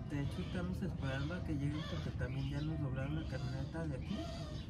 De hecho, estamos esperando a que lleguen porque también ya nos doblaron la camioneta de aquí.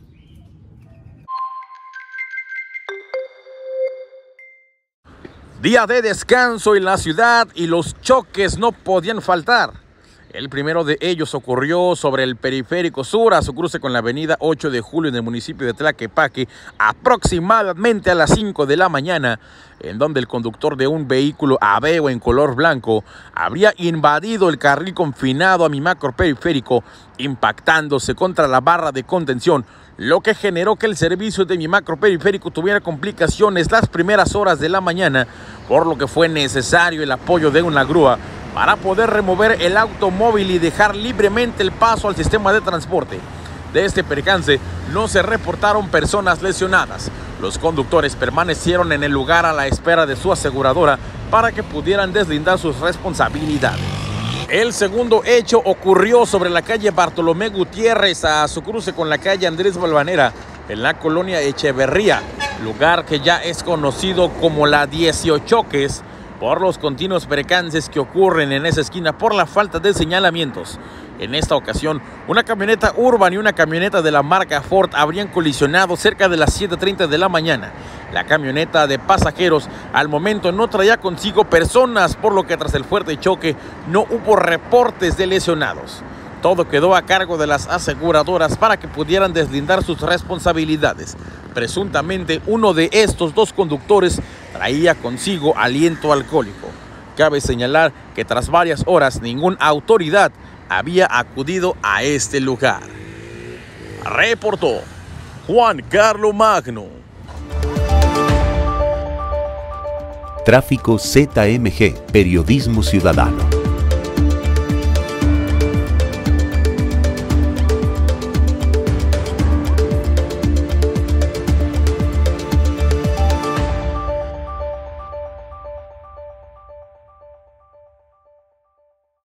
Día de descanso en la ciudad y los choques no podían faltar. El primero de ellos ocurrió sobre el Periférico Sur, a su cruce con la avenida 8 de Julio en el municipio de Tlaquepaque, aproximadamente a las 5 de la mañana, en donde el conductor de un vehículo Aveo en color blanco habría invadido el carril confinado a mi macro periférico, impactándose contra la barra de contención, lo que generó que el servicio de mi macro periférico tuviera complicaciones las primeras horas de la mañana, por lo que fue necesario el apoyo de una grúa para poder remover el automóvil y dejar libremente el paso al sistema de transporte. De este percance no se reportaron personas lesionadas. Los conductores permanecieron en el lugar a la espera de su aseguradora para que pudieran deslindar sus responsabilidades. El segundo hecho ocurrió sobre la calle Bartolomé Gutiérrez, a su cruce con la calle Andrés Balvanera, en la colonia Echeverría, lugar que ya es conocido como la 18 Choques, por los continuos percances que ocurren en esa esquina por la falta de señalamientos. En esta ocasión, una camioneta Urban y una camioneta de la marca Ford habrían colisionado cerca de las 7:30 de la mañana. La camioneta de pasajeros al momento no traía consigo personas, por lo que tras el fuerte choque no hubo reportes de lesionados. Todo quedó a cargo de las aseguradoras para que pudieran deslindar sus responsabilidades. Presuntamente, uno de estos dos conductores traía consigo aliento alcohólico. Cabe señalar que tras varias horas ninguna autoridad había acudido a este lugar. Reportó Juan Carlos Magno. Tráfico ZMG, Periodismo Ciudadano.